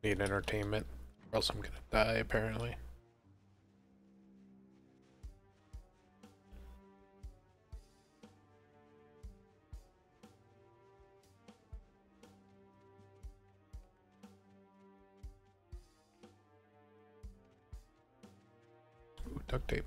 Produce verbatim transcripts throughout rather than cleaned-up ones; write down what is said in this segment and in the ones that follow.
Need entertainment, or else I'm gonna die, apparently. Ooh, duct tape.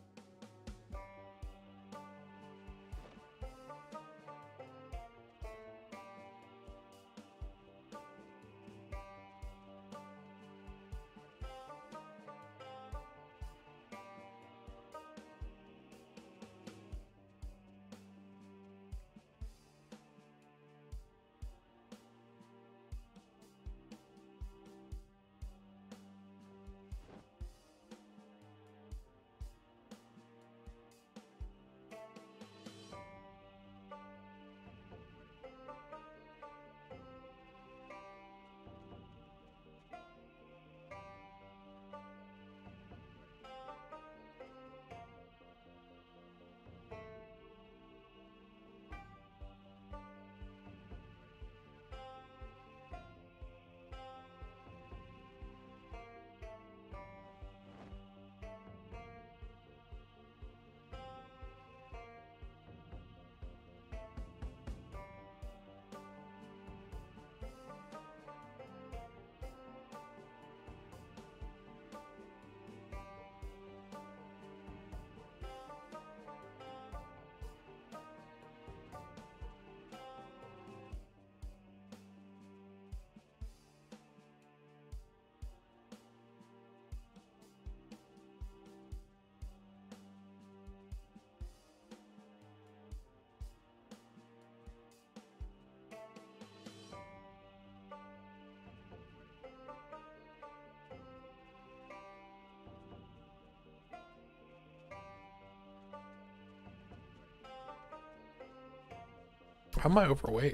How am I overweight?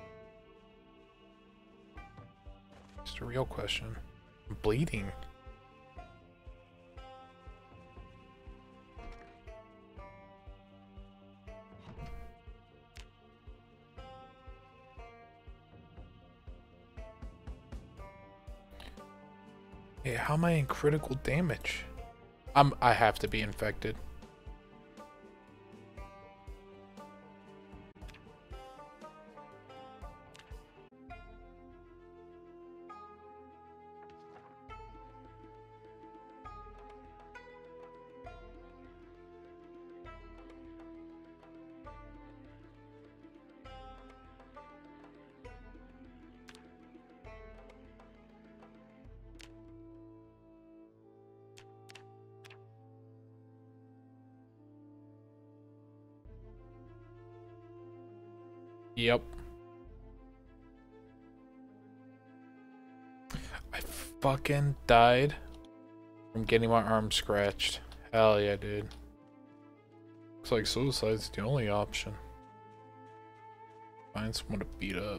Just a real question. I'm bleeding. Hey, how am I in critical damage? I'm I have to be infected. Yep. I fucking died from getting my arm scratched. Hell yeah, dude. Looks like suicide's the only option. Find someone to beat up.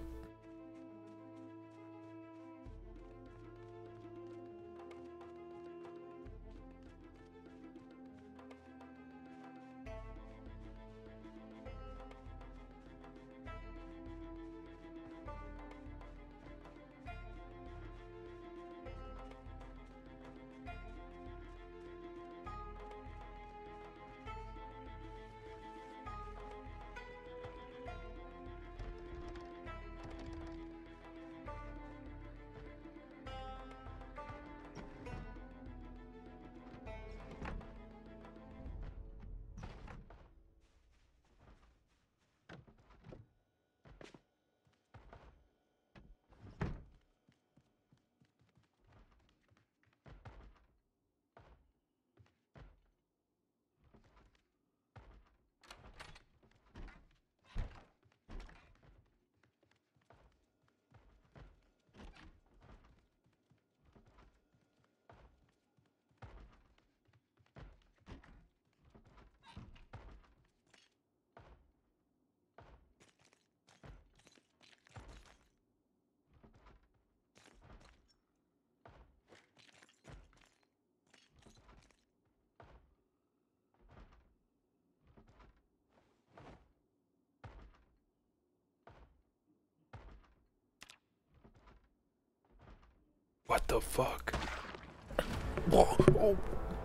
What the fuck? Whoa, oh.